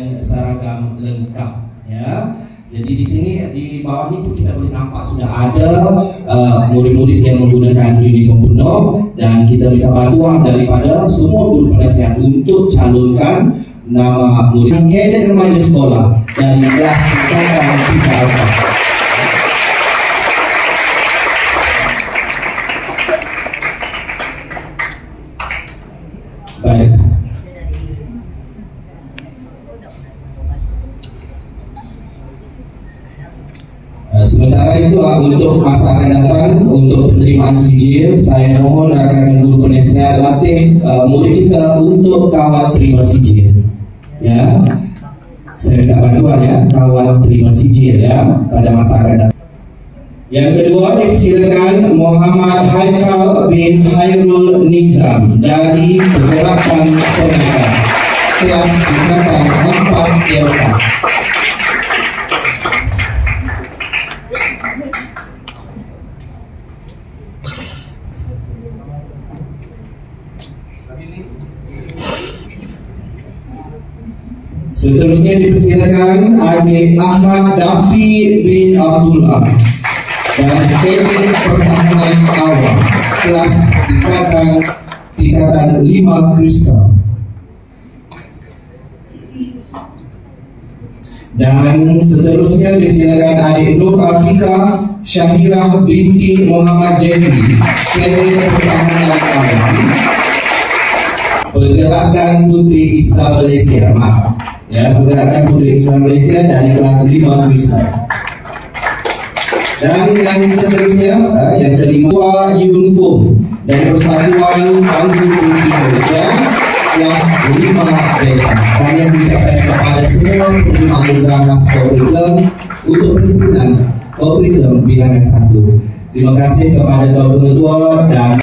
dengan seragam lengkap, ya. Jadi di sini di bawah ini pun kita boleh nampak sudah ada murid-murid yang menggunakan uniform penuh, dan kita minta bantuan daripada semua guru penasihat untuk calonkan nama murid kadet remaja sekolah dari kelas tingkatan 3 alfa. Baik. Sementara itu untuk masa akan datang, untuk penerimaan sijil, saya mohon rakan-rakan guru penasihat latih murid kita untuk kawal terima sijil, ya. Saya minta bantuan, ya, kawal terima sijil, ya, pada masa akan datang. Yang kedua, dipersilakan Muhammad Haikal bin Hairul Nizam dari Pergerakan Pendidikan kelas tingkatan 4 Delta. Seterusnya dipersilakan adik Ahmad Dafi bin Abdullah dari kadet pertahanan awal kelas tingkatan 5 Kristal. Dan seterusnya dipersilakan adik Nur Afika Syahirah binti Muhammad Jeffrey, kadet pertahanan awal Pergerakan Putri Islam Malaysia, maaf, ya, Pergerakan Putri Islam Malaysia dari kelas 5 Kristal. Dan yang seterusnya, yang kelima, Yunfo dari Persatuan Bangku Putri Malaysia kelas 5 Delta. Kami mengucapkan kepada semua penerima tugas kurikulum untuk perhimpunan kurikulum bilangan 1. Terima kasih kepada Tuan Pengetua dan